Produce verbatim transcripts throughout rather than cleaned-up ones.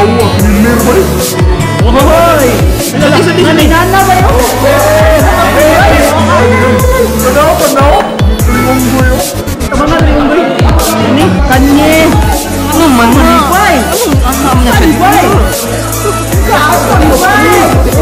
bau hilir boy. Woi. Sedih sedih sedih. Nana ba yun? Kenapa kenapa? Limong gue yo. Kemana nih gue? Ini kanye. Ano man na? Boy. Anong ahamnya Kan sa boy. Kapan boy?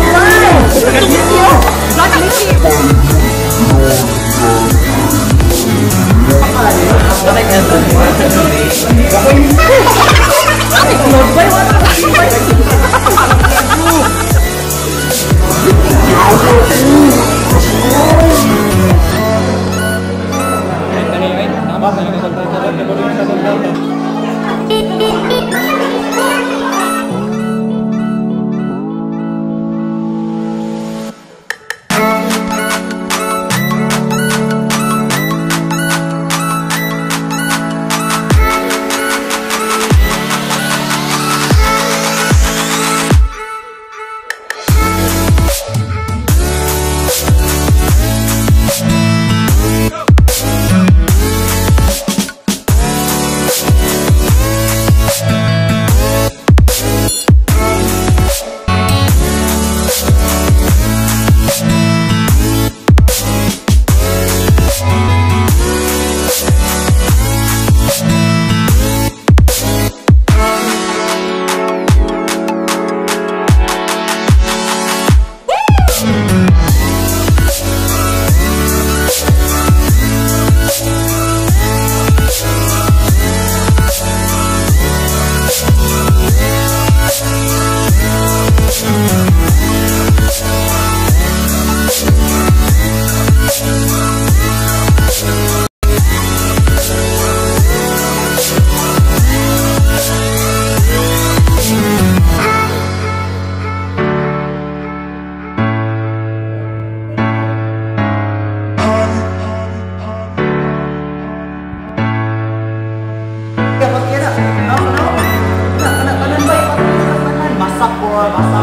Masak boy, masak.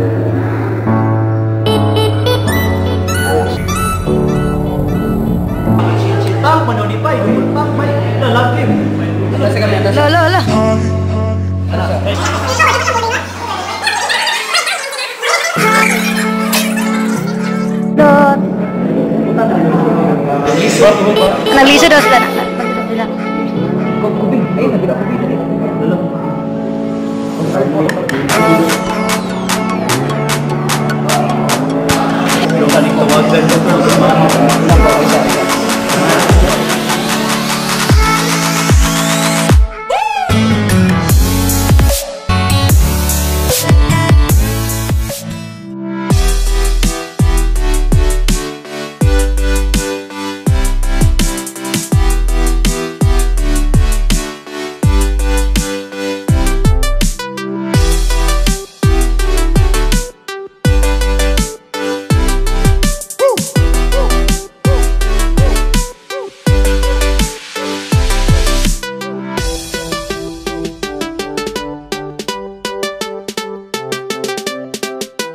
Cinta menodify, tak baik. Dah lagi. Lah lah lah. Don. Nalisa daw sila na. Kuping, eh tidak kuping tadi. Belum. Yung tadi kawasan ko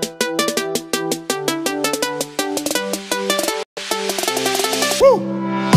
Woo!